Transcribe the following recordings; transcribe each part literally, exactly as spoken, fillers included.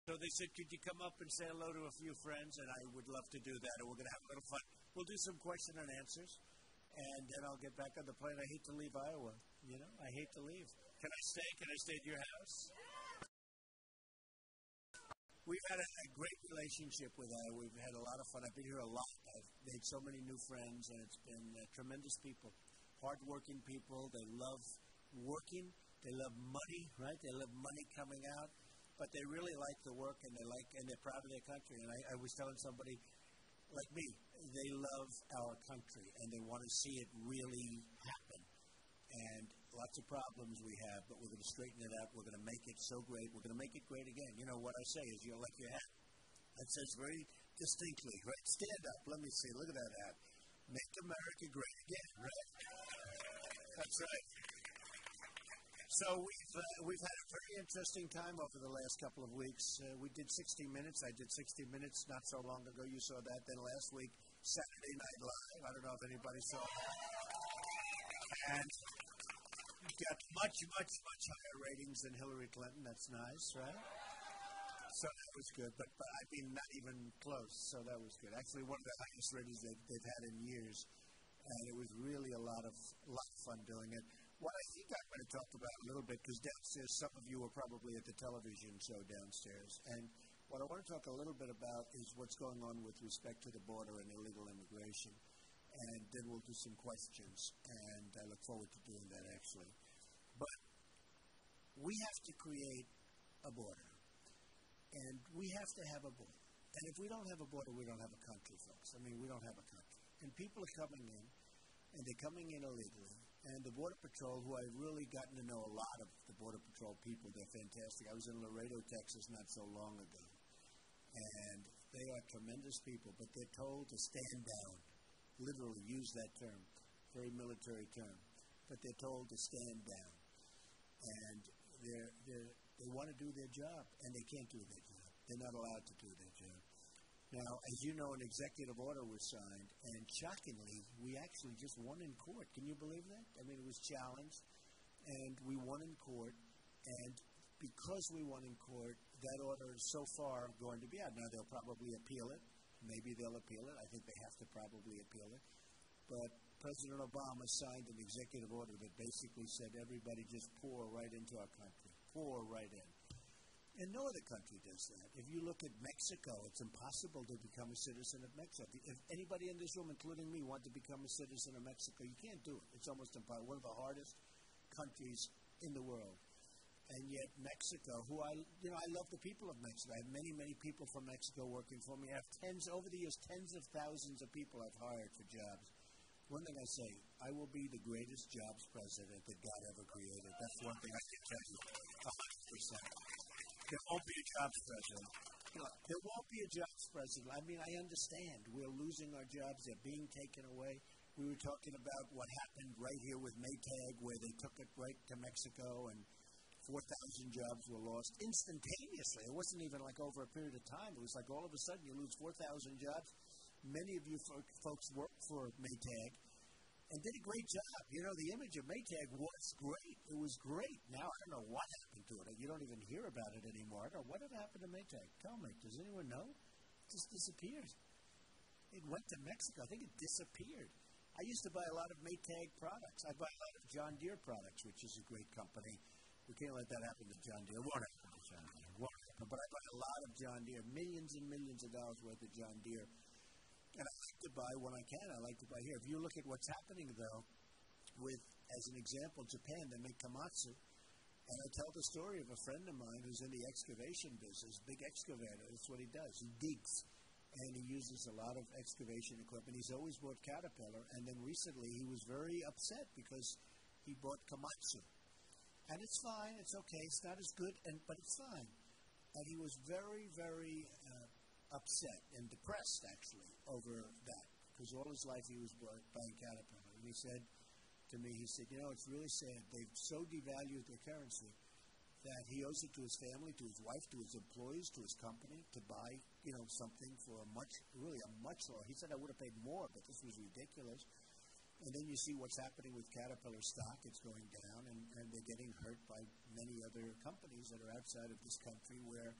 So they said, could you come up and say hello to a few friends? And I would love to do that, and we're going to have a little fun. We'll do some question and answers, and then I'll get back on the plane. I hate to leave Iowa, you know? I hate to leave. Can I stay? Can I stay at your house? We've had a, a great relationship with Iowa. We've had a lot of fun. I've been here a lot. I've made so many new friends, and it's been uh, tremendous people, hardworking people. They love working. They love money, right? They love money coming out. But they really like the work, and they like, and they're proud of their country. And I, I was telling somebody like me, they love our country, and they want to see it really happen. And lots of problems we have, but we're going to straighten it out. We're going to make it so great. We're going to make it great again. You know what I say is, you're like your hat. That says very distinctly, right? Stand up. Let me see. Look at that hat. Make America great again, right? That's right. So we've uh, we've had a very interesting time over the last couple of weeks. Uh, we did sixty minutes. I did sixty minutes not so long ago. You saw that. Then last week, Saturday Night Live. I don't know if anybody saw that. And we got much, much, much higher ratings than Hillary Clinton. That's nice, right? So that was good. But, but I mean, not even close. So that was good. Actually, one of the highest ratings they've, they've had in years. And it was really a lot of, a lot of fun doing it. What I think I'm going to talk about a little bit, because downstairs, some of you are probably at the television show downstairs, and what I want to talk a little bit about is what's going on with respect to the border and illegal immigration, and then we'll do some questions, and I look forward to doing that, actually. But we have to create a border, and we have to have a border. And if we don't have a border, we don't have a country, folks. I mean, we don't have a country. And people are coming in, and they're coming in illegally. And the Border Patrol, who I've really gotten to know a lot of the Border Patrol people, they're fantastic. I was in Laredo, Texas not so long ago. And they are tremendous people, but they're told to stand down. Literally use that term, very military term. But they're told to stand down. And they're, they're, they want to do their job, and they can't do their job. They're not allowed to do their job. Now, as you know, an executive order was signed, and shockingly, we actually just won in court. Can you believe that? I mean, it was challenged, and we won in court, and because we won in court, that order is so far going to be out. Now, they'll probably appeal it. Maybe they'll appeal it. I think they have to probably appeal it. But President Obama signed an executive order that basically said everybody just pour right into our country, pour right in. And no other country does that. If you look at Mexico, it's impossible to become a citizen of Mexico. If anybody in this room, including me, want to become a citizen of Mexico, you can't do it. It's almost impossible. One of the hardest countries in the world. And yet Mexico, who I, you know, I love the people of Mexico. I have many, many people from Mexico working for me. I have tens, over the years, tens of thousands of people I've hired for jobs. One thing I say, I will be the greatest jobs president that God ever created. That's one thing I can tell you, one hundred percent. There won't be a jobs president. There won't be a jobs president. I mean, I understand. We're losing our jobs. They're being taken away. We were talking about what happened right here with Maytag, where they took it right to Mexico, and four thousand jobs were lost instantaneously. It wasn't even like over a period of time. It was like all of a sudden you lose four thousand jobs. Many of you fo- folks worked for Maytag and did a great job. You know, the image of Maytag was great. It was great. Now, I don't know what happened to it. You don't even hear about it anymore. I don't know. What happened to Maytag? Tell me. Does anyone know? It just disappeared. It went to Mexico. I think it disappeared. I used to buy a lot of Maytag products. I buy a lot of John Deere products, which is a great company. We can't let that happen to John Deere. It won't happen to John Deere. It won't happen. But I buy a lot of John Deere, millions and millions of dollars worth of John Deere. And I like to buy when I can. I like to buy here. If you look at what's happening, though, with, as an example, Japan, they make Komatsu. And I tell the story of a friend of mine who's in the excavation business, big excavator. That's what he does. He digs. And he uses a lot of excavation equipment. He's always bought Caterpillar. And then recently he was very upset because he bought Komatsu. And it's fine. It's okay. It's not as good, and but it's fine. And he was very, very uh, upset and depressed, actually, over that. Because all his life he was buying Caterpillar. And he said to me, he said, you know, it's really sad. They've so devalued their currency that he owes it to his family, to his wife, to his employees, to his company, to buy, you know, something for a much, really a much lower. He said I would have paid more, but this was ridiculous. And then you see what's happening with Caterpillar stock. It's going down, and, and they're getting hurt by many other companies that are outside of this country where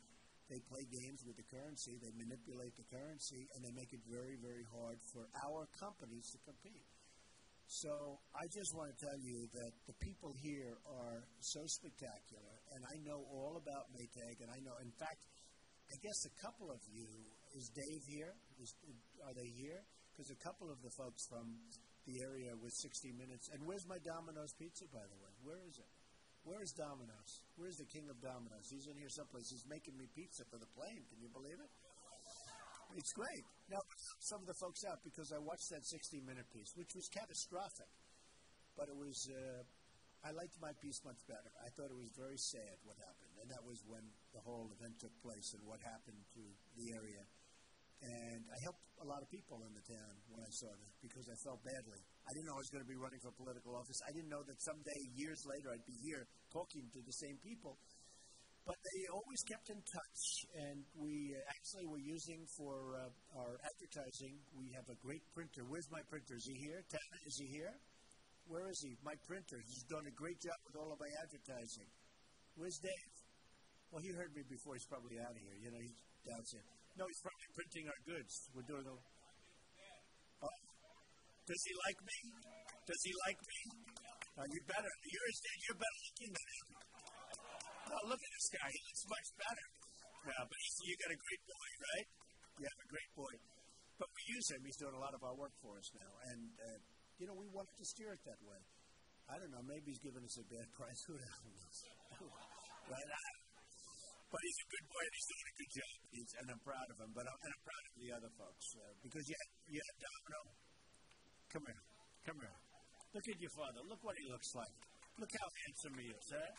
they play games with the currency, they manipulate the currency, and they make it very, very hard for our companies to compete. So I just want to tell you that the people here are so spectacular, and I know all about Maytag, and I know, in fact, I guess a couple of you, is Dave here? Is, are they here? Because a couple of the folks from the area with sixty minutes, and where's my Domino's pizza, by the way? Where is it? Where is Domino's? Where's the king of Domino's? He's in here someplace. He's making me pizza for the plane. Can you believe it? It's great. Now, some of the folks out because I watched that sixty-minute piece, which was catastrophic. But it was, uh, I liked my piece much better. I thought it was very sad what happened. And that was when the whole event took place and what happened to the area. And I helped a lot of people in the town when I saw that because I felt badly. I didn't know I was going to be running for political office. I didn't know that someday, years later, I'd be here talking to the same people. But they always kept in touch, and we uh, actually were using for uh, our advertising, we have a great printer. Where's my printer? Is he here? Tana, is he here? Where is he? My printer. He's done a great job with all of my advertising. Where's Dave? Well, he heard me before. He's probably out of here. You know, he's downstairs. No, he's probably printing our goods. We're doing a... Oh. Does he like me? Does he like me? Uh, you better. You're, you're better looking than him. Oh, look at this guy. He looks much better. Yeah, but he's, you got a great boy, right? You have a great boy. But we use him. He's doing a lot of our work for us now. And, uh, you know, we wanted to steer it that way. I don't know. Maybe he's giving us a bad price. Who knows? Right? I, But he's a good boy, and he's doing a good job, he's, and I'm proud of him. But I'm, and I'm proud of the other folks uh, because you had, you had Domino. Come here, come here. Look at your father. Look what he looks like. Look how handsome he is. Huh?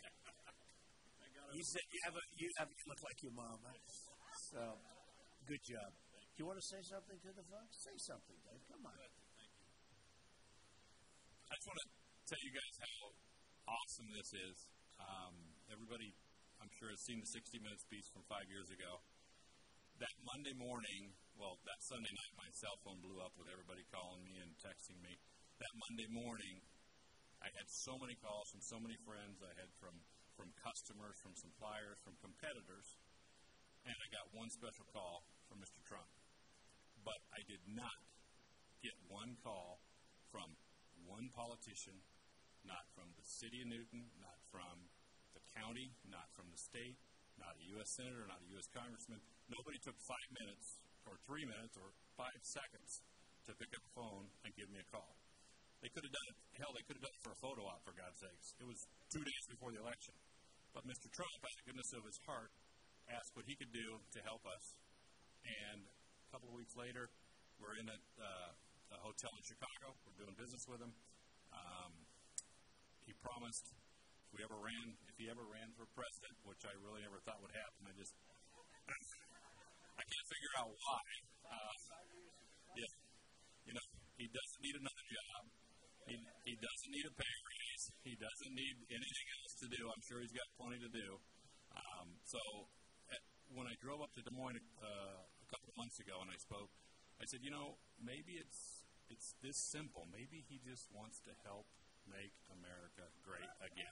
He said you have a you have you look like your mom. Huh? So, good job. Do you want to say something to the folks? Say something, Dave. Come on. Thank you. I just want to tell you guys how awesome this is. Um, everybody. I'm sure has seen the sixty minutes piece from five years ago. That Monday morning, well, that Sunday night, my cell phone blew up with everybody calling me and texting me. That Monday morning, I had so many calls from so many friends. I had from, from customers, from suppliers, from competitors, and I got one special call from Mister Trump. But I did not get one call from one politician, not from the city of Newton, not from the county, not from the state, not a U S senator, not a U S congressman. Nobody took five minutes or three minutes or five seconds to pick up the phone and give me a call. They could have done it, hell, they could have done it for a photo op, for God's sakes. It was two days before the election. But Mister Trump, out of the goodness of his heart, asked what he could do to help us. And a couple of weeks later, we're in a, uh, a hotel in Chicago. We're doing business with him. Um, he promised if we ever ran, if he ever ran for president, which I really never thought would happen, I just, I can't figure out why. Uh, yeah, you know, he doesn't need another job. He, he doesn't need a pay raise. He doesn't need anything else to do. I'm sure he's got plenty to do. Um, so at, when I drove up to Des Moines uh, a couple of months ago and I spoke, I said, you know, maybe it's it's this simple. Maybe he just wants to help make America great again.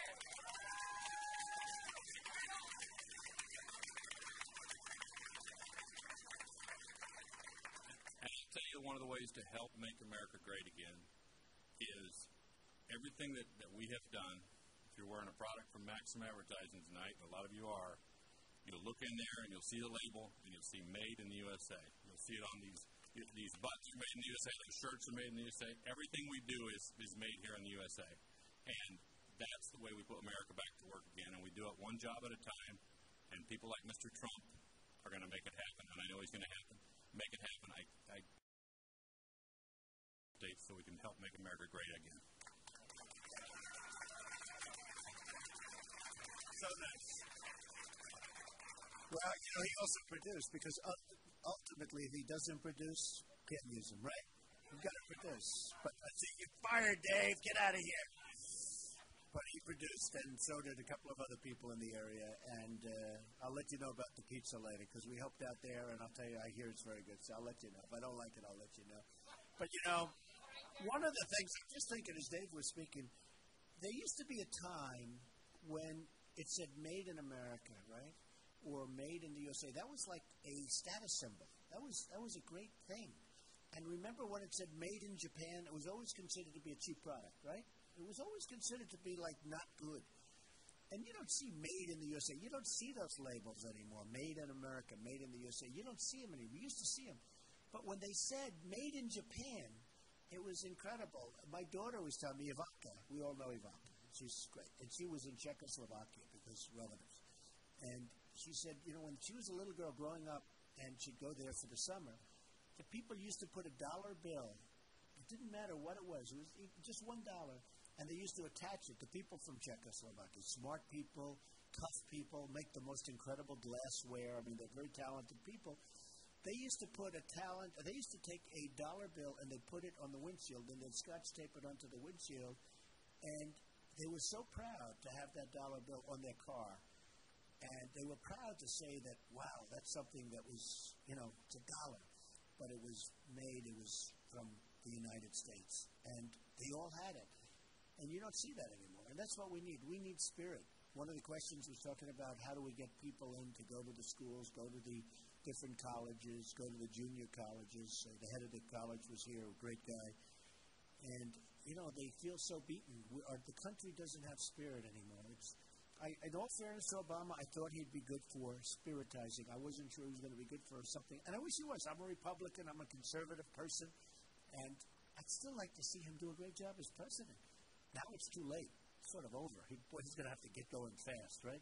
And I'll tell you, one of the ways to help make America great again is everything that, that we have done. If you're wearing a product from Maxim Advertising tonight, and a lot of you are, you'll look in there and you'll see the label and you'll see Made in the U S A. You'll see it on these these buttons are made in the U S A, these shirts are made in the U S A. Everything we do is, is made here in the U S A. And that's the way we put America back to work again. And we do it one job at a time. And people like Mister Trump are going to make it happen. And I know he's going to happen. Make it happen. I, I so we can help make America great again. So nice. Well, you know, he also produced because ultimately, if he doesn't produce, can't use him, right? You've got to produce. But I see you fired, Dave. Get out of here. But he produced, and so did a couple of other people in the area. And uh, I'll let you know about the pizza later because we helped out there, and I'll tell you, I hear it's very good. So I'll let you know. If I don't like it, I'll let you know. But, you know, one of the things I'm just thinking as Dave was speaking, there used to be a time when it said made in America, right? or made in the U S A, that was like a status symbol. That was that was a great thing. And remember when it said made in Japan, it was always considered to be a cheap product, right? It was always considered to be like not good. And you don't see made in the U S A. You don't see those labels anymore. Made in America, made in the U S A. You don't see them anymore. We used to see them. But when they said made in Japan, it was incredible. My daughter was telling me, Ivanka, we all know Ivanka. She's great. And she was in Czechoslovakia because relatives. And she said, you know, when she was a little girl growing up and she'd go there for the summer, the people used to put a dollar bill. It didn't matter what it was. It was just one dollar. And they used to attach it to people from Czechoslovakia, smart people, tough people, make the most incredible glassware. I mean, they're very talented people. They used to put a talent, they used to take a dollar bill and they put it on the windshield and then scotch tape it onto the windshield. And they were so proud to have that dollar bill on their car. And they were proud to say that, wow, that's something that was, you know, it's a dollar. But it was made, it was from the United States. And they all had it. And you don't see that anymore. And that's what we need. We need spirit. One of the questions was talking about how do we get people in to go to the schools, go to the different colleges, go to the junior colleges. Uh, the head of the college was here, a great guy. And, you know, they feel so beaten. We, our, the country doesn't have spirit anymore. It's, I, in all fairness to Obama, I thought he'd be good for spiritizing. I wasn't sure he was going to be good for something. And I wish he was. I'm a Republican. I'm a conservative person. And I'd still like to see him do a great job as president. Now it's too late. It's sort of over. He, boy, he's going to have to get going fast, right?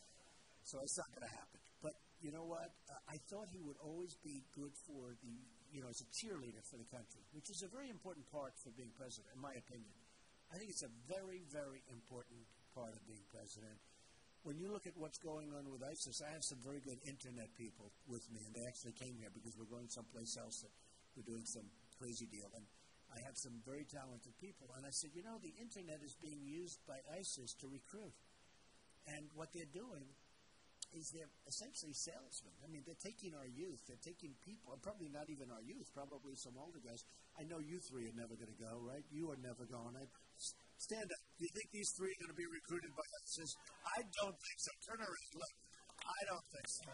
So it's not going to happen. But you know what? Uh, I thought he would always be good for the, you know, as a cheerleader for the country, which is a very important part for being president, in my opinion. I think it's a very, very important part of being president. When you look at what's going on with ISIS, I have some very good internet people with me, and they actually came here because we're going someplace else that we're doing some crazy deal. And I have some very talented people. And I said, you know, the internet is being used by ISIS to recruit. And what they're doing is they're essentially salesmen. I mean, they're taking our youth. They're taking people, and probably not even our youth, probably some older guys. I know you three are never going to go, right? You are never going. I, stand up. Do you think these three are going to be recruited by ISIS? I don't think so. Turn around. Look, I don't think so.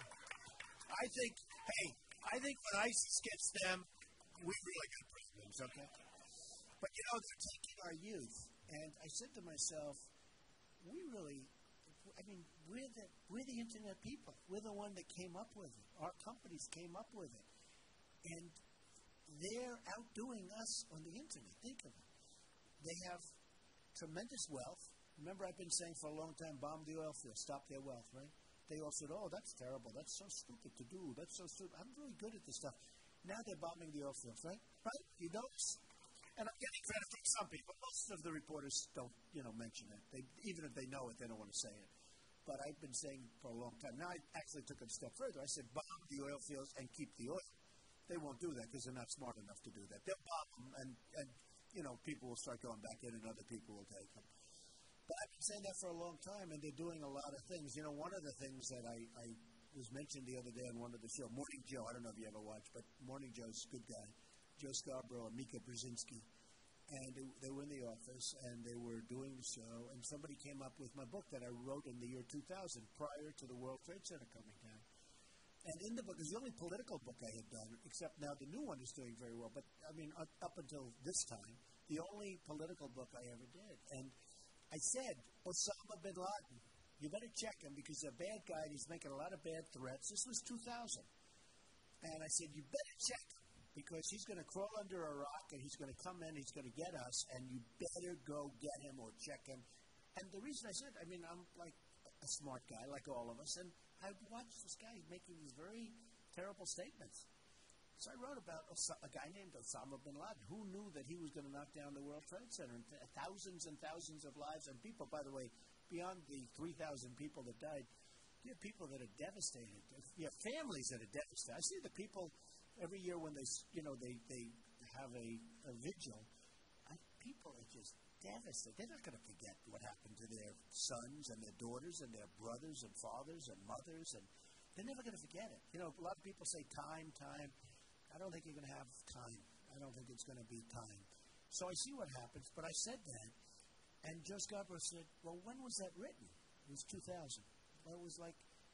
I think, hey, I think when ISIS gets them, we really got problems, okay? But, you know, they're taking our youth. And I said to myself, we really, I mean, we're the, we're the internet people. We're the one that came up with it. Our companies came up with it. And they're outdoing us on the internet. Think of it. They have tremendous wealth. Remember, I've been saying for a long time, bomb the oil field, stop their wealth, right? They all said, oh, that's terrible. That's so stupid to do. That's so stupid. I'm really good at this stuff. Now they're bombing the oil fields, right? Right? You don't? And I'm getting credit from some people. Most of the reporters don't, you know, mention it. They, even if they know it, they don't want to say it. But I've been saying for a long time. Now I actually took it a step further. I said, bomb the oil fields and keep the oil. They won't do that because they're not smart enough to do that. They'll bomb them, and, and you know, people will start going back in, and other people will take them. But I've been saying that for a long time, and they're doing a lot of things. You know, one of the things that I, I was mentioned the other day on one of the show, Morning Joe. I don't know if you ever watched, but Morning Joe's a good guy. Joe Scarborough and Mika Brzezinski. And they, they were in the office, and they were doing the show, and somebody came up with my book that I wrote in the year two thousand, prior to the World Trade Center coming down. And in the book, it's the only political book I had done, except now the new one is doing very well. But, I mean, up, up until this time, the only political book I ever did. And I said, Osama bin Laden, you better check him because he's a bad guy and he's making a lot of bad threats. This was two thousand. And I said, you better check him. Because he's going to crawl under a rock and he's going to come in, he's going to get us, and you better go get him or check him. And the reason I said, I mean, I'm like a smart guy, like all of us, and I watched this guy making these very terrible statements. So I wrote about a guy named Osama bin Laden. Who knew that he was going to knock down the World Trade Center? And th- thousands and thousands of lives, and people, by the way, beyond the three thousand people that died, you have people that are devastated. You have families that are devastated. I see the people every year when they, you know, they, they have a, a vigil, I, people are just devastated. They're not going to forget what happened to their sons and their daughters and their brothers and fathers and mothers, and they're never going to forget it. You know, a lot of people say time, time. I don't think you're going to have time. I don't think it's going to be time. So I see what happens, but I said that, and Joe Scarborough said, well, when was that written? It was two thousand. Well, it was like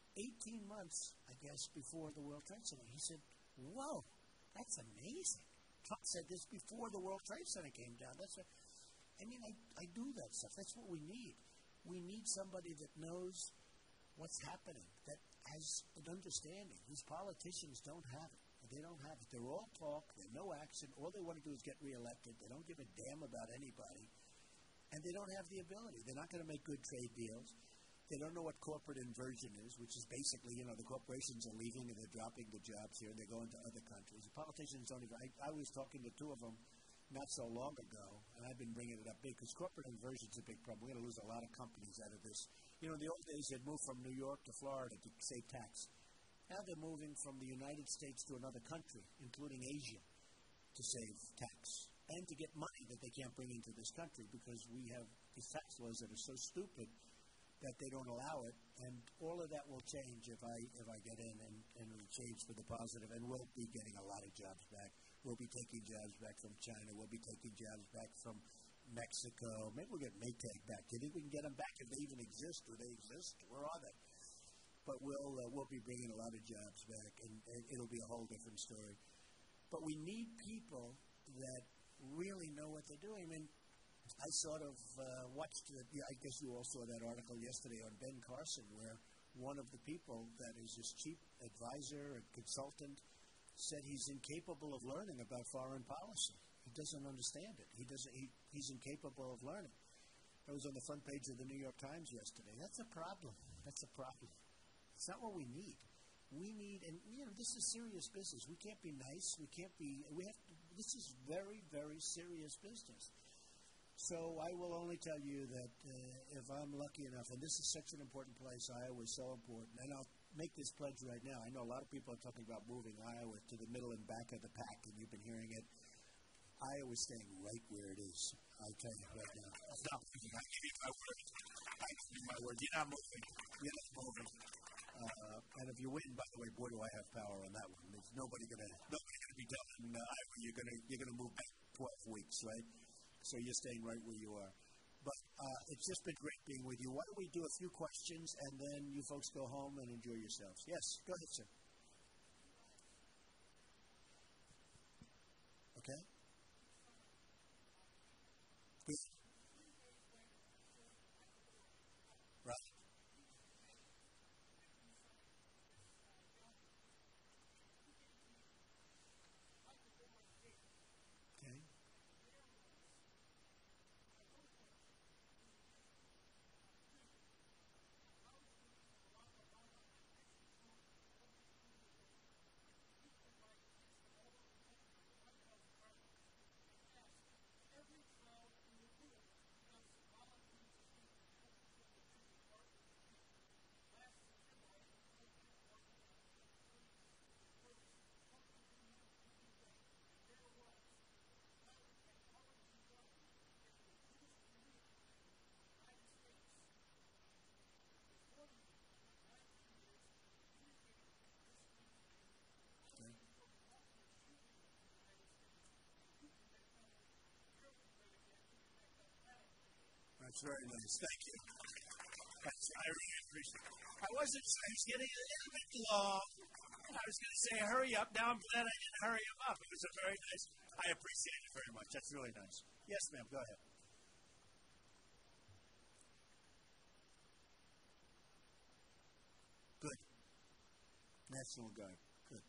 eighteen months, I guess, before the World Trade Center. He said, whoa, that's amazing. Trump said this before the World Trade Center came down. That's a, I mean, I, I do that stuff. That's what we need. We need somebody that knows what's happening, that has an understanding. These politicians don't have it. They don't have it. They're all talk. They're no action. All they want to do is get reelected. They don't give a damn about anybody. And they don't have the ability. They're not going to make good trade deals. They don't know what corporate inversion is, which is basically, you know, the corporations are leaving and they're dropping the jobs here and they're going to other countries. The politicians don't even, I, I was talking to two of them not so long ago, and I've been bringing it up big, because corporate inversion is a big problem. We're going to lose a lot of companies out of this. You know, in the old days, they'd move from New York to Florida to save tax. Now they're moving from the United States to another country, including Asia, to save tax and to get money that they can't bring into this country, because we have these tax laws that are so stupid that they don't allow it, and all of that will change if I if I get in, and, and it will change for the positive, and we'll be getting a lot of jobs back. We'll be taking jobs back from China. We'll be taking jobs back from Mexico. Maybe we'll get Maytag back. Do you think we can get them back if they even exist? Do they exist? Where are they? But we'll uh, we'll be bringing a lot of jobs back, and, and it'll be a whole different story. But we need people that really know what they're doing. I mean, I sort of uh, watched, the, yeah, I guess you all saw that article yesterday on Ben Carson, where one of the people that is his chief advisor and consultant said he's incapable of learning about foreign policy. He doesn't understand it. He doesn't. He, he's incapable of learning. It was on the front page of the New York Times yesterday. That's a problem. That's a problem. It's not what we need. We need, and you know, this is serious business. We can't be nice. We can't be. We have. To, this is very, very serious business. So I will only tell you that uh, if I'm lucky enough, and this is such an important place, Iowa is so important, and I'll make this pledge right now. I know a lot of people are talking about moving Iowa to the middle and back of the pack, and you've been hearing it. Iowa is staying right where it is. I'll tell you right now. No, I give you my word. I give you my word. You're not moving. You're not moving. Uh, and if you win, by the way, boy, do I have power on that one. There's nobody gonna nobody gonna be telling uh, Iowa you're gonna you're gonna move back twelve weeks, right? So you're staying right where you are. But uh, it's just been great being with you. Why don't we do a few questions, and then you folks go home and enjoy yourselves. Yes, go ahead, sir. Okay? Good. Right. Okay. Okay. That's very nice. Thank you. That's, I really appreciate it. I wasn't, I was getting a little bit long. I was going to say hurry up. Now I'm glad I didn't hurry him up. It was a very nice, I appreciate it very much. That's really nice. Yes, ma'am, go ahead. Good. National Guard. Good.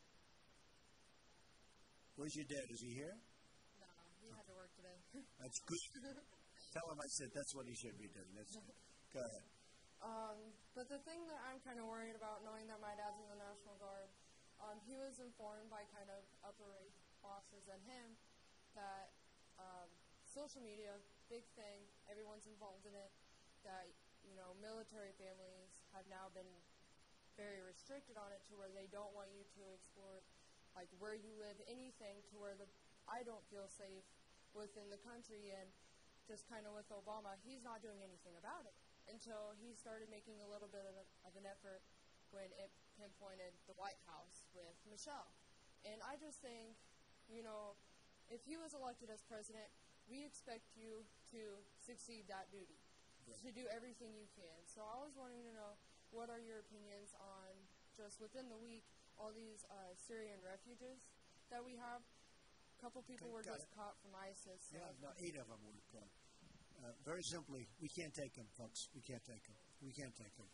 Where's your dad? Is he here? No, he had to work today. That's good. Tell him I said that's what he should be doing. That's good. Go ahead. Um, but the thing that I'm kind of worried about, knowing that my dad's in the National Guard, um, he was informed by kind of upper rank bosses and him that um, social media, big thing, everyone's involved in it, that, you know, military families have now been very restricted on it to where they don't want you to explore, like, where you live, anything to where the I don't feel safe within the country. And just kind of with Obama, he's not doing anything about it until he started making a little bit of, a, of an effort when it pinpointed the White House with Michelle. And I just think, you know, if he was elected as president, we expect you to succeed that duty, Right. to do everything you can. So I was wanting to know, what are your opinions on just within the week all these uh, Syrian refugees that we have? A couple people Okay, were got just it. caught from ISIS. So Yeah, no, eight of them were caught. Uh, very simply, we can't take them, folks. We can't take them. We can't take them.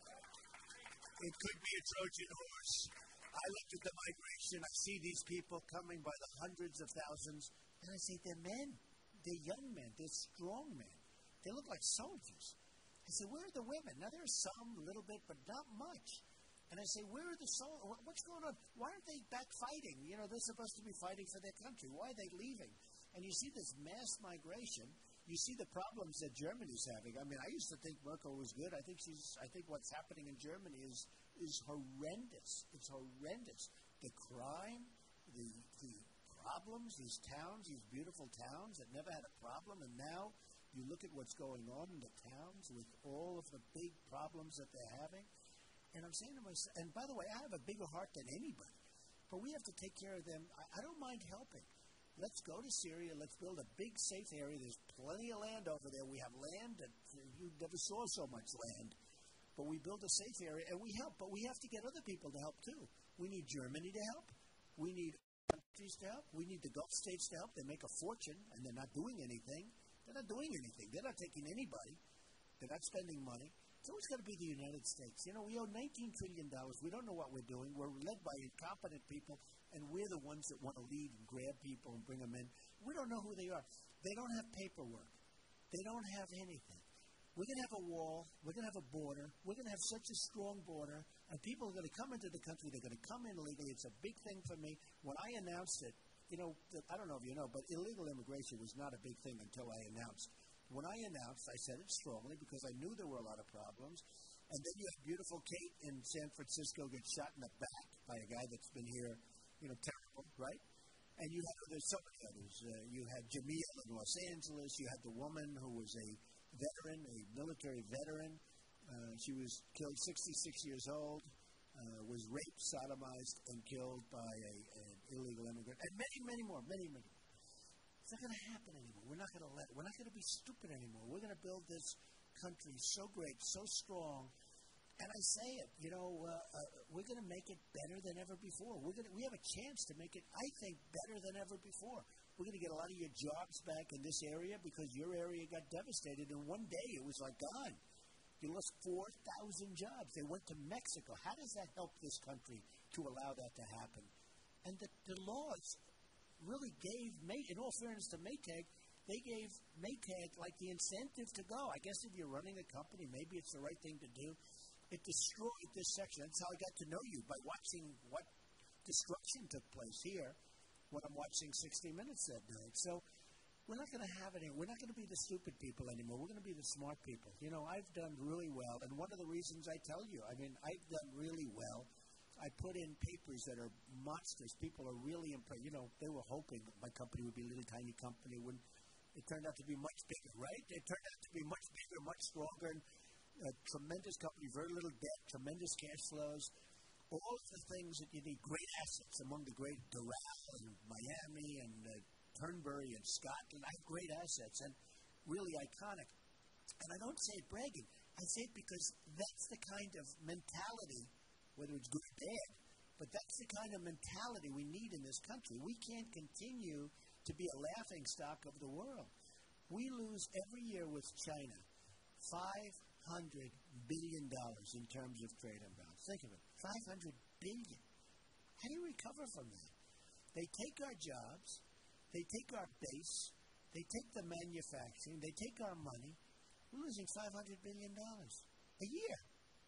It could be a Trojan horse. I look at the migration. I see these people coming by the hundreds of thousands, and I say, they're men. They're young men. They're strong men. They look like soldiers. I say, where are the women? Now, there's some, a little bit, but not much. And I say, where are the soldiers? What's going on? Why aren't they back fighting? You know, they're supposed to be fighting for their country. Why are they leaving? And you see this mass migration. You see the problems that Germany's having. I mean, I used to think Merkel was good. I think she's. I think what's happening in Germany is is horrendous. It's horrendous. The crime, the the problems, these towns, these beautiful towns that never had a problem, and now you look at what's going on in the towns with all of the big problems that they're having. And I'm saying to myself, and by the way, I have a bigger heart than anybody, but we have to take care of them. I, I don't mind helping. Let's go to Syria. Let's build a big, safe area. There's plenty of land over there. We have land that you never saw so much land. But we build a safe area, and we help. But we have to get other people to help, too. We need Germany to help. We need countries to help. We need the Gulf states to help. They make a fortune, and they're not doing anything. They're not doing anything. They're not taking anybody. They're not spending money. It's always got to be the United States. You know, we owe nineteen trillion dollars. We don't know what we're doing. We're led by incompetent people, and we're the ones that want to lead and grab people and bring them in. We don't know who they are. They don't have paperwork. They don't have anything. We're going to have a wall. We're going to have a border. We're going to have such a strong border, and people are going to come into the country. They're going to come in illegally. It's a big thing for me. When I announced it, you know, I don't know if you know, but illegal immigration was not a big thing until I announced. When I announced, I said it strongly because I knew there were a lot of problems. And then you have beautiful Kate in San Francisco get shot in the back by a guy that's been here, you know, terrible, right? And you have, there's so many others. Uh, you had Jamil in Los Angeles. You had the woman who was a veteran, a military veteran. Uh, she was killed sixty-six years old, uh, was raped, sodomized, and killed by a, an illegal immigrant. And many, many more, many, many more. It's not going to happen anymore. We're not going to let. We're not going to be stupid anymore. We're going to build this country so great, so strong. And I say it, you know, uh, uh, we're going to make it better than ever before. We're going. We have a chance to make it, I think, better than ever before. We're going to get a lot of your jobs back in this area because your area got devastated, and one day it was like gone. You lost four thousand jobs. They went to Mexico. How does that help this country to allow that to happen? And the, the laws really gave, May, in all fairness to Maytag, they gave Maytag like the incentive to go. I guess if you're running a company, maybe it's the right thing to do. It destroyed this section. That's how I got to know you, by watching what destruction took place here when I'm watching sixty minutes that night. So we're not going to have any, we're not going to be the stupid people anymore. We're going to be the smart people. You know, I've done really well, and one of the reasons I tell you, I mean, I've done really well. I put in papers that are monsters. People are really impressed. You know, they were hoping that my company would be a little tiny company. When it turned out to be much bigger, right? It turned out to be much bigger, much stronger, and a tremendous company, very little debt, tremendous cash flows, all of the things that you need, great assets among the great Doral and Miami and uh, Turnberry and Scotland. I have great assets and really iconic. And I don't say it bragging. I say it because that's the kind of mentality, whether it's good or bad, but that's the kind of mentality we need in this country. We can't continue to be a laughing stock of the world. We lose every year with China five hundred billion dollars in terms of trade imbalance. Think of it, five hundred billion dollars. How do you recover from that? They take our jobs, they take our base, they take the manufacturing, they take our money. We're losing five hundred billion dollars a year.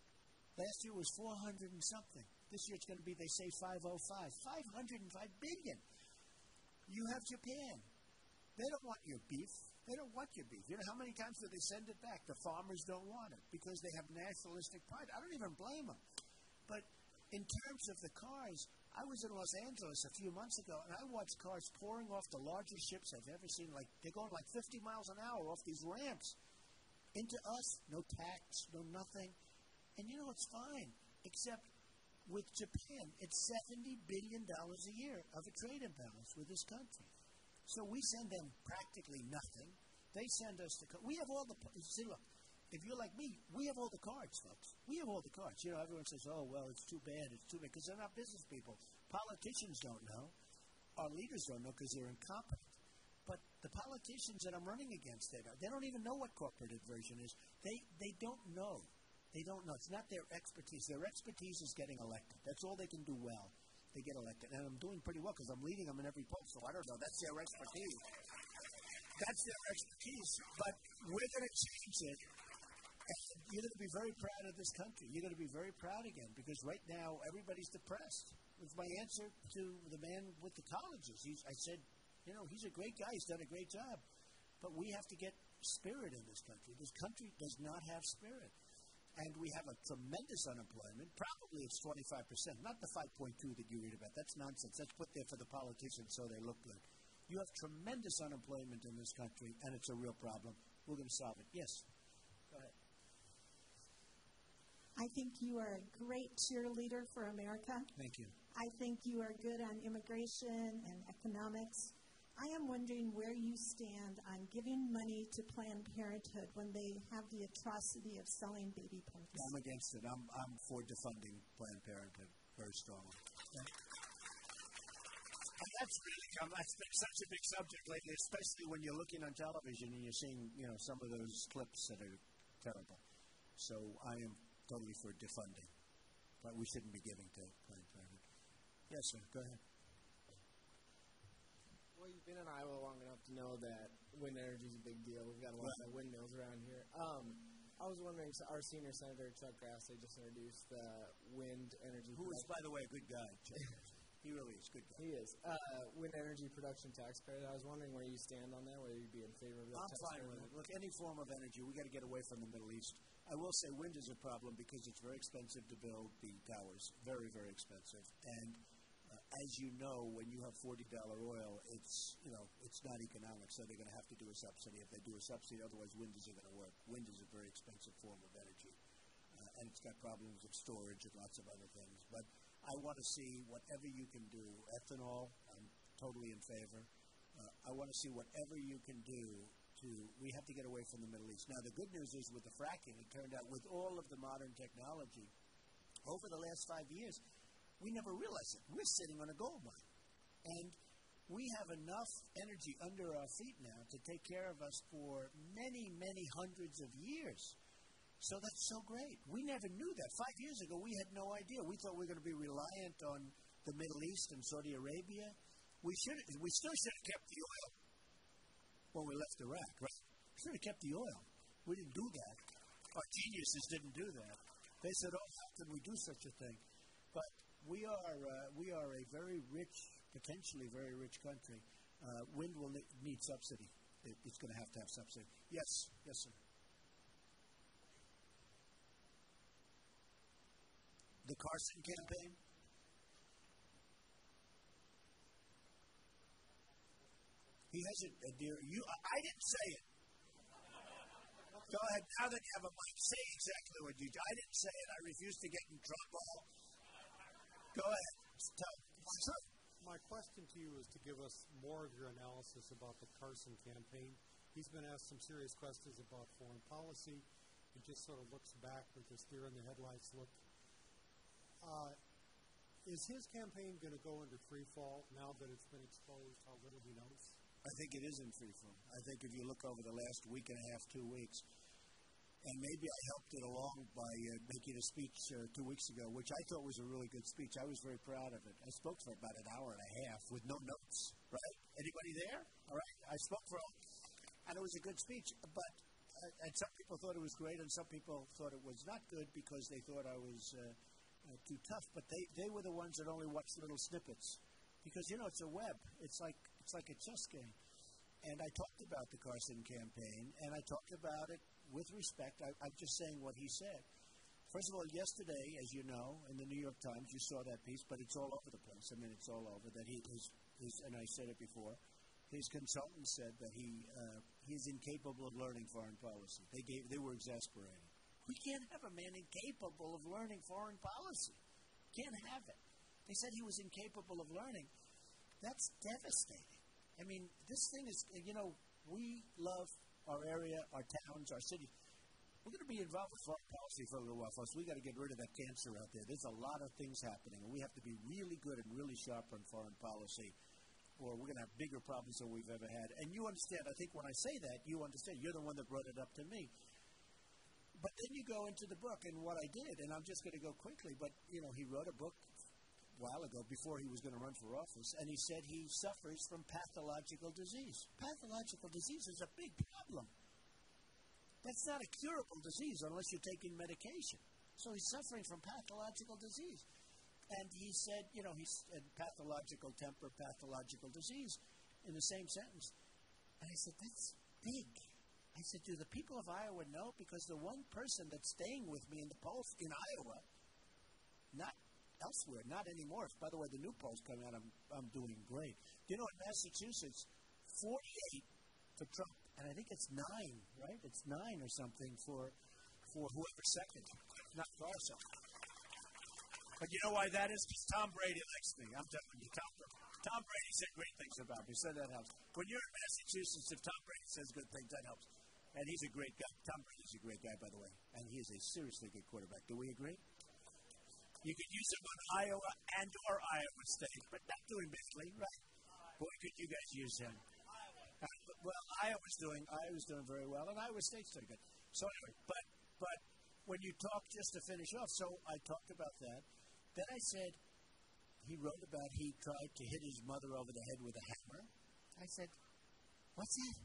Last year was four hundred and something. This year it's going to be, they say, five oh five. five hundred five billion dollars. You have Japan. They don't want your beef. They don't want your beef. You know how many times do they send it back? The farmers don't want it because they have nationalistic pride. I don't even blame them. But in terms of the cars, I was in Los Angeles a few months ago, and I watched cars pouring off the largest ships I've ever seen. Like, they're going like fifty miles an hour off these ramps into us. No tax, no nothing. And you know, it's fine, except with Japan, it's seventy billion dollars a year of a trade imbalance with this country. So we send them practically nothing. They send us the, we have all the, see, look, if you're like me, we have all the cards, folks. We have all the cards. You know, everyone says, oh, well, it's too bad, it's too bad, because they're not business people. Politicians don't know. Our leaders don't know because they're incompetent. But the politicians that I'm running against, they don't, they don't even know what corporate inversion is. They, they don't know. They don't know. It's not their expertise. Their expertise is getting elected. That's all they can do well. They get elected. And I'm doing pretty well because I'm leading them in every poll, so I don't know. That's their expertise. That's their expertise. But we're going to change it. And you're going to be very proud of this country. You're going to be very proud again because right now everybody's depressed. It's my answer to the man with the colleges. He's, I said, you know, he's a great guy. He's done a great job. But we have to get spirit in this country. This country does not have spirit. And we have a tremendous unemployment. Probably it's twenty-five percent, not the five point two that you read about. That's nonsense. That's put there for the politicians so they look good. You have tremendous unemployment in this country, and it's a real problem. We're going to solve it. Yes. Go ahead. I think you are a great cheerleader for America. Thank you. I think you are good on immigration and economics. I am wondering where you stand on giving money to Planned Parenthood when they have the atrocity of selling baby pills. I'm against it. I'm, I'm for defunding Planned Parenthood very strongly. Yeah. And that's really come. That's been such a big subject lately, especially when you're looking on television and you're seeing, you know, some of those clips that are terrible. So I am totally for defunding, but we shouldn't be giving to Planned Parenthood. Yes, sir. Go ahead. Well, you've been in Iowa long enough to know that wind energy is a big deal. We've got a lot right. of windmills around here. Um, I was wondering, so our senior senator, Chuck Grassley, just introduced the wind energy. Who is, by the way, a good guy. He really is a good guy. He is. Uh, wind energy production tax credit. I was wondering where you stand on that, whether you'd be in favor of that. I'm fine with it. Look, any form of energy, we got to get away from the Middle East. I will say wind is a problem because it's very expensive to build the towers. Very, very expensive. And uh, as you know, when you have forty dollars oil, it's, you know, it's not economic, so they're going to have to do a subsidy. If they do a subsidy, otherwise wind isn't going to work. Wind is a very expensive form of energy. Uh, and it's got problems with storage and lots of other things. But I want to see whatever you can do. Ethanol, I'm totally in favor. Uh, I want to see whatever you can do to, we have to get away from the Middle East. Now, the good news is with the fracking, it turned out with all of the modern technology, over the last five years, we never realized it. We're sitting on a gold mine. And we have enough energy under our feet now to take care of us for many, many hundreds of years. So that's so great. We never knew that. Five years ago, we had no idea. We thought we were going to be reliant on the Middle East and Saudi Arabia. We should. We still should have kept the oil when we left Iraq, right? We should have kept the oil. We didn't do that. Our geniuses didn't do that. They said, oh, how can we do such a thing? But we are uh, we are a very rich, potentially very rich country. Uh, wind will ne- need subsidy. It, it's going to have to have subsidy. Yes. Yes, sir. The Carson campaign? He hasn't, uh, dear, you, I, I didn't say it. Go ahead, now that you have a mic, say exactly what you did. I didn't say it. I refuse to get in trouble. Go ahead. Tell me. My question to you is to give us more of your analysis about the Carson campaign. He's been asked some serious questions about foreign policy. He just sort of looks back with this deer in the headlights look. Uh, is his campaign going to go into free fall now that it's been exposed how little he knows? I think it is in free fall. I think if you look over the last week and a half, two weeks, and maybe I helped it along by uh, making a speech uh, two weeks ago, which I thought was a really good speech. I was very proud of it. I spoke for about an hour and a half with no notes, right? Anybody there? All right. I spoke for, and it was a good speech, but uh, and some people thought it was great, and some people thought it was not good because they thought I was uh, Uh, too tough, but they, they were the ones that only watched little snippets because, you know, it's a web. It's like it's like a chess game. And I talked about the Carson campaign, and I talked about it with respect. I, I'm just saying what he said. First of all, yesterday, as you know, in the New York Times, you saw that piece, but it's all over the place. I mean, it's all over that he his, his and I said it before, his consultant said that he uh, he's incapable of learning foreign policy. They gave they were exasperated. We can't have a man incapable of learning foreign policy. Can't have it. They said he was incapable of learning. That's devastating. I mean, this thing is, you know, we love our area, our towns, our cities. we're going to be involved with foreign policy for a little while, folks. We've got to get rid of that cancer out there. There's a lot of things happening, and we have to be really good and really sharp on foreign policy, or we're going to have bigger problems than we've ever had. And you understand, I think when I say that, you understand. You're the one that brought it up to me. But then you go into the book, and what I did, and I'm just going to go quickly, but, you know, he wrote a book a while ago before he was going to run for office, and he said he suffers from pathological disease. Pathological disease is a big problem. That's not a curable disease unless you're taking medication. So he's suffering from pathological disease. And he said, you know, he's a pathological temper, pathological disease in the same sentence. And I said, that's big. I said, do the people of Iowa know? Because the one person that's staying with me in the polls in Iowa, not elsewhere, not anymore. By the way, the new polls coming out, I'm, I'm doing great. Do you know, in Massachusetts, forty-eight for Trump, and I think it's nine, right? It's nine or something for for whoever's second, not Carson. But you know why that is? Because Tom Brady likes me. I'm telling you, Tom, Tom Brady said great things about me, so that helps. When you're in Massachusetts, if Tom Brady says good things, that helps. And he's a great guy. Tom Brady's a great guy, by the way. And he is a seriously good quarterback. Do we agree? You could use him on Iowa and or Iowa State, but not doing badly, right? Boy, could you guys use him. Uh, but, well, Iowa's doing Iowa's doing very well, and Iowa State's doing good. So anyway, but but when you talk, just to finish off, so I talked about that. Then I said, he wrote about he tried to hit his mother over the head with a hammer. I said, what's that?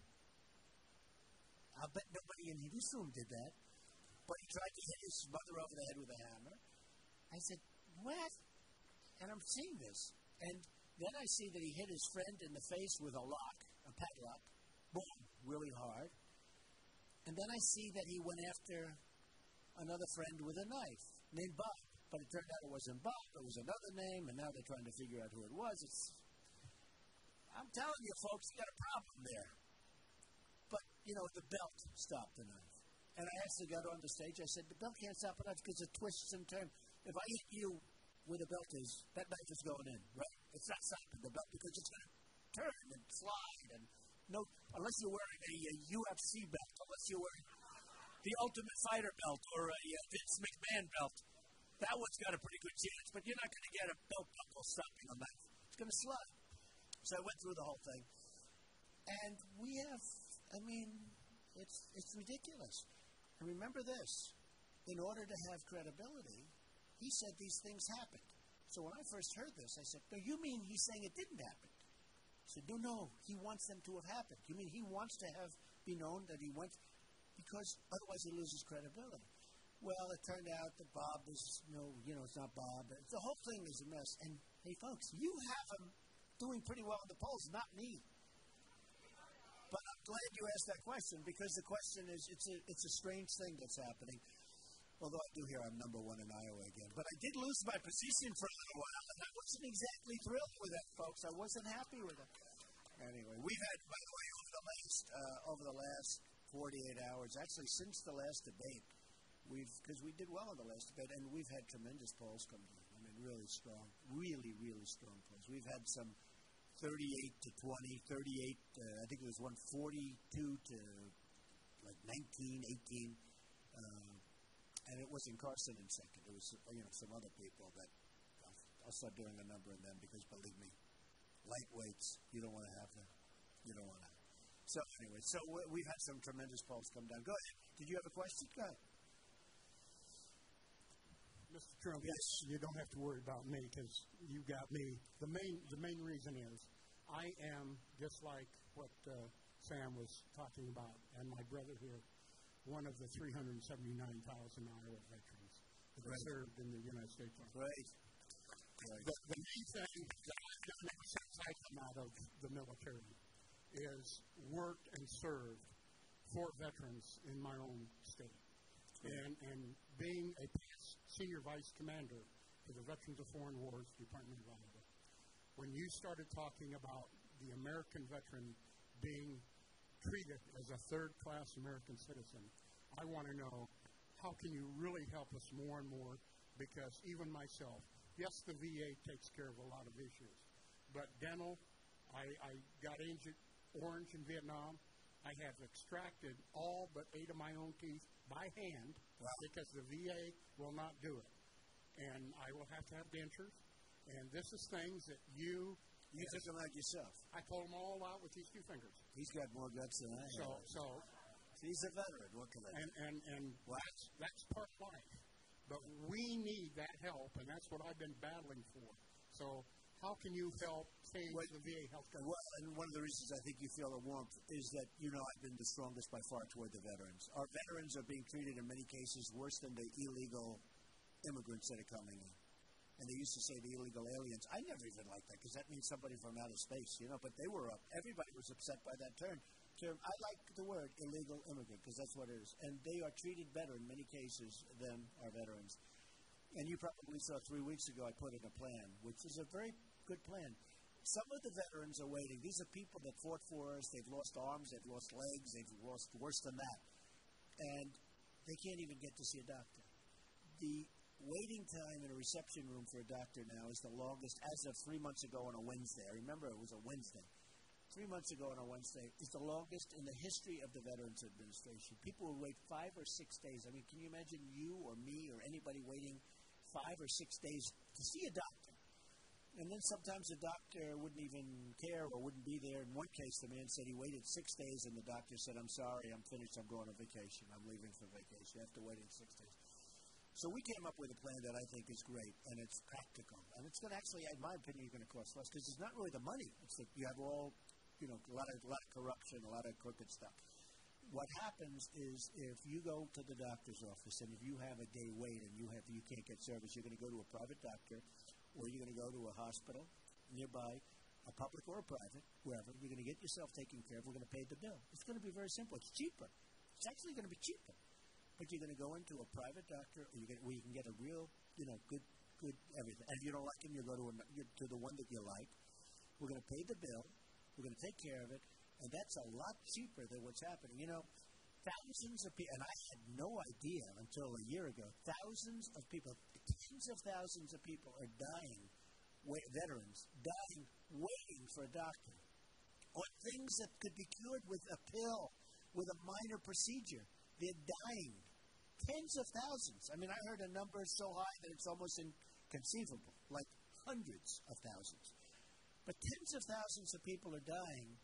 I'll bet nobody in this room did that. But he tried to hit his mother over the head with a hammer. I said, what? And I'm seeing this. And then I see that he hit his friend in the face with a lock, a padlock, boom, really hard. And then I see that he went after another friend with a knife named Bob. But it turned out it wasn't Bob, it was another name, and now they're trying to figure out who it was. It's, I'm telling you, folks, you got a problem there. But, you know, the belt stopped the knife. And I asked the guy on the stage, I said, the belt can't stop a knife because it twists and turns. If I hit you where the belt is, that knife is going in, right? It's not stopping the belt because it's going to turn and slide. And no, unless you're wearing a, a U F C belt, unless you're wearing the Ultimate Fighter belt or a, a Vince McMahon belt, that one's got a pretty good chance. But you're not going to get a belt buckle stopping a knife. It's going to slide. So I went through the whole thing. And we have, I mean, it's it's ridiculous. And remember this, in order to have credibility, he said these things happened. So when I first heard this, I said, no, you mean he's saying it didn't happen? I said, no, no, he wants them to have happened. You mean he wants to have be known that he went, because otherwise he loses credibility. Well, it turned out that Bob is, no, you know, it's not Bob. The whole thing is a mess. And, hey, folks, you have him doing pretty well in the polls, not me. But I'm glad you asked that question, because the question is, it's a, it's a strange thing that's happening. Although I do hear I'm number one in Iowa again. But I did lose my position for a little while, and I wasn't exactly thrilled with that, folks. I wasn't happy with it. Anyway, we've had, by the way, over the last, uh, over the last forty-eight hours, actually since the last debate, we've, because we did well in the last debate, and we've had tremendous polls come down. I mean, really strong, really, really strong polls. We've had some thirty-eight to twenty, thirty-eight, uh, I think it was one forty-two to like nineteen, eighteen. Uh, and it wasn't Carson in second. It was, you know, some other people that I'll, I'll start doing a number on them because, believe me, lightweights, you don't want to have them. You don't want to. So anyway, so we've had some tremendous polls come down. Go ahead. Did you have a question? Go ahead. Mister Trump, yes, you don't have to worry about me because you got me. The main, the main reason is I am just like what uh, Sam was talking about, and my brother here, one of the three hundred seventy-nine thousand Iowa veterans that right. served in the United States Army. Right. right. The, the main thing that I've done ever since I come out of the military is worked and served for veterans in my own state. And, and being a senior vice commander for the Veterans of Foreign Wars Department of Iowa, when you started talking about the American veteran being treated as a third-class American citizen, I want to know, how can you really help us more and more? Because even myself, yes, the V A takes care of a lot of issues, but dental, I, I got Agent Orange in Vietnam. I have extracted all but eight of my own teeth by hand Wow. because the V A will not do it. And I will have to have dentures. And this is things that you... You took them out yourself. I pulled them all out with these two fingers. He's got more guts than I So, have. so He's a veteran. What can I do? and, and, and Wow. that's, that's part of life. But we need that help, and that's what I've been battling for. So how can you help change Well, the V A health care? Well, and one of the reasons I think you feel the warmth is that, you know, I've been the strongest by far toward the veterans. Our veterans are being treated in many cases worse than the illegal immigrants that are coming in. And they used to say the illegal aliens. I never even liked that because that means somebody from outer space, you know. But they were up. Everybody was upset by that term. term. I like the word illegal immigrant because that's what it is. And they are treated better in many cases than our veterans. And you probably saw three weeks ago I put in a plan, which is a very good plan. Some of the veterans are waiting. These are people that fought for us. They've lost arms. They've lost legs. They've lost worse than that. And they can't even get to see a doctor. The waiting time in a reception room for a doctor now is the longest as of three months ago on a Wednesday. I remember it was a Wednesday. Three months ago on a Wednesday is the longest in the history of the Veterans Administration. People will wait five or six days. I mean, can you imagine you or me or anybody waiting five or six days to see a doctor? And then sometimes the doctor wouldn't even care or wouldn't be there. In one case, the man said he waited six days, and the doctor said, I'm sorry, I'm finished, I'm going on vacation. I'm leaving for vacation. You have to wait in six days. So we came up with a plan that I think is great, and it's practical. And it's going to actually, in my opinion, going to cost less because it's not really the money. It's that you have all, you know, a lot of, a lot of corruption, a lot of crooked stuff. What happens is if you go to the doctor's office and if you have a day wait and you have you can't get service, you're going to go to a private doctor or you're going to go to a hospital nearby, a public or a private, wherever. You're going to get yourself taken care of. We're going to pay the bill. It's going to be very simple. It's cheaper. It's actually going to be cheaper. But you're going to go into a private doctor or you get, where you can get a real, you know, good, good everything. And if you don't like him, you go to, a, to the one that you like. We're going to pay the bill. We're going to take care of it. And that's a lot cheaper than what's happening. You know, thousands of people, and I had no idea until a year ago, thousands of people, tens of thousands of people are dying, wait, veterans, dying waiting for a doctor on things that could be cured with a pill, with a minor procedure. They're dying. Tens of thousands. I mean, I heard a number so high that it's almost inconceivable, like hundreds of thousands. But tens of thousands of people are dying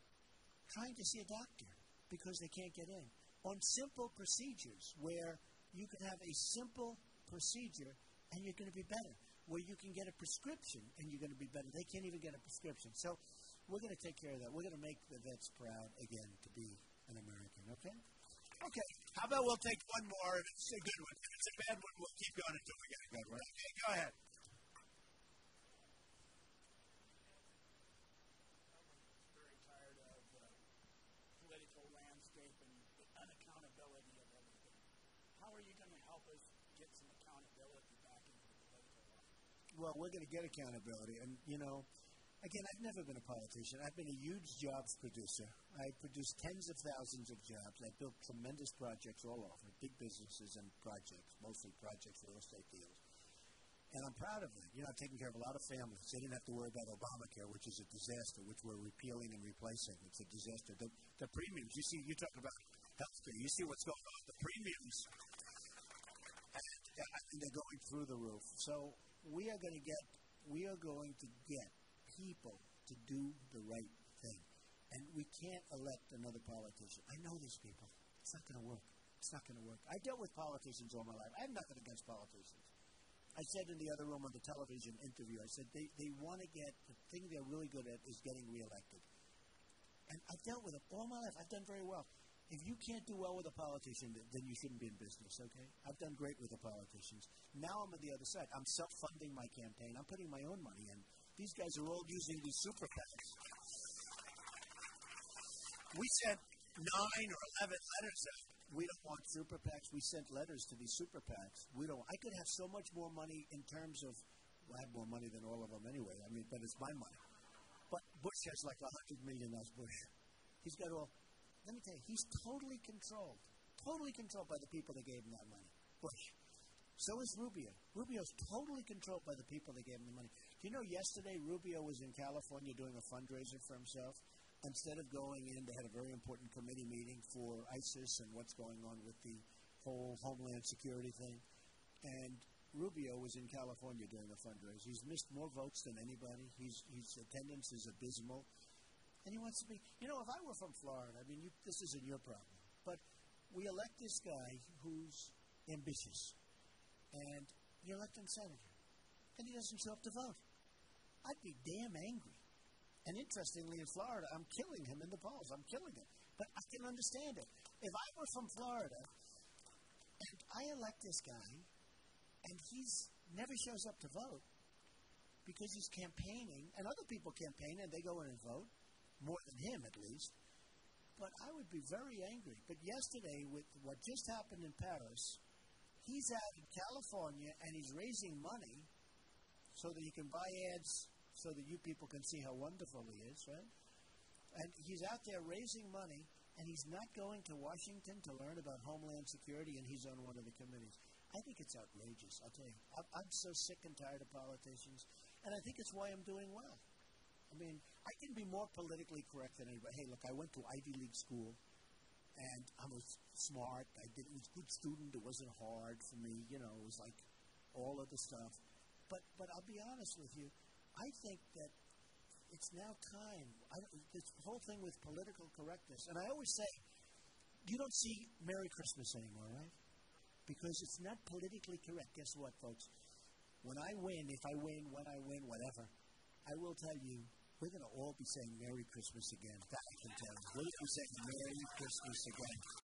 trying to see a doctor because they can't get in on simple procedures where you can have a simple procedure and you're going to be better, where you can get a prescription and you're going to be better. They can't even get a prescription. So we're going to take care of that. We're going to make the vets proud again to be an American, okay? Okay, how about we'll take one more if it's a good one. If it's a bad one, we'll keep going until we get a good one. Okay, go ahead. Well, we're going to get accountability. And, you know, again, I've never been a politician. I've been a huge jobs producer. I produced tens of thousands of jobs. I built tremendous projects all over, big businesses and projects, mostly projects, real estate deals. And I'm proud of that. You know, I've taken care of a lot of families. They didn't have to worry about Obamacare, which is a disaster, which we're repealing and replacing. It's a disaster. The, the premiums, you see, you talk about health care. You see what's going on. The premiums, and, and they're going through the roof. So we are going to get, we are going to get people to do the right thing. And we can't elect another politician. I know these people. It's not going to work. It's not going to work. I dealt with politicians all my life. I have nothing against politicians. I said in the other room on the television interview, I said they, they want to get, the thing they're really good at is getting reelected. And I've dealt with it all my life. I've done very well. If you can't do well with a politician, then you shouldn't be in business, okay? I've done great with the politicians. Now I'm on the other side. I'm self-funding my campaign. I'm putting my own money in. These guys are all using these super PACs. We sent nine or eleven letters out. We don't want super PACs. We sent letters to these super PACs. We don't. I could have so much more money in terms of, well, I have more money than all of them anyway. I mean, but it's my money. But Bush has like a hundred million. That's Bush. He's got all. Let me tell you, he's totally controlled, totally controlled by the people that gave him that money. Bush. So is Rubio. Rubio's totally controlled by the people that gave him the money. Do you know yesterday Rubio was in California doing a fundraiser for himself? Instead of going in, they had a very important committee meeting for ISIS and what's going on with the whole Homeland Security thing. And Rubio was in California during the fundraiser. He's missed more votes than anybody. He's, his attendance is abysmal. And he wants to be, you know, if I were from Florida, I mean, you, this isn't your problem, but we elect this guy who's ambitious, and you elect him senator, and he doesn't show up to vote. I'd be damn angry. And interestingly, in Florida, I'm killing him in the polls. I'm killing him. But I can understand it. If I were from Florida, and I elect this guy, and he's never shows up to vote because he's campaigning, and other people campaign and they go in and vote, more than him at least, but I would be very angry. But yesterday, with what just happened in Paris, he's out in California and he's raising money so that he can buy ads so that you people can see how wonderful he is, right? And he's out there raising money, and he's not going to Washington to learn about Homeland Security, and he's on one of the committees. I think it's outrageous, I'll tell you. I'm, I'm so sick and tired of politicians, and I think it's why I'm doing well. I mean, I can be more politically correct than anybody. Hey, look, I went to Ivy League school, and I was smart. I did, was a good student. It wasn't hard for me. You know, it was like all of the stuff. But but I'll be honest with you. I think that it's now time. I, this whole thing with political correctness, and I always say, you don't see Merry Christmas anymore, right? Because it's not politically correct. Guess what, folks? When I win, if I win, when I win, whatever, I will tell you, we're going to all be saying Merry Christmas again. That I can tell you. We'll be saying Merry Christmas again.